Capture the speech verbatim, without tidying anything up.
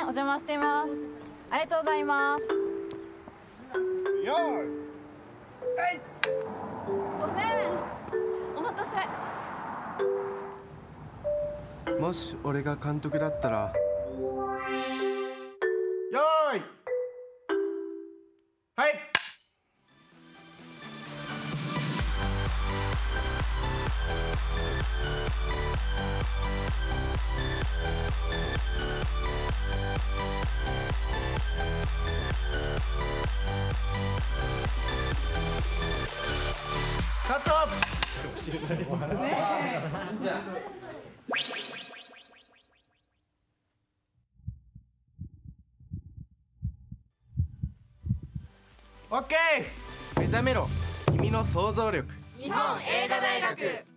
邪魔しています。ありがとうございます。 よーい、えい。 ごめん、お待たせ。 もし俺が監督だったら。 よーい、はい。カット。オッケー。目覚めろ、君の想像力。 日本映画大学。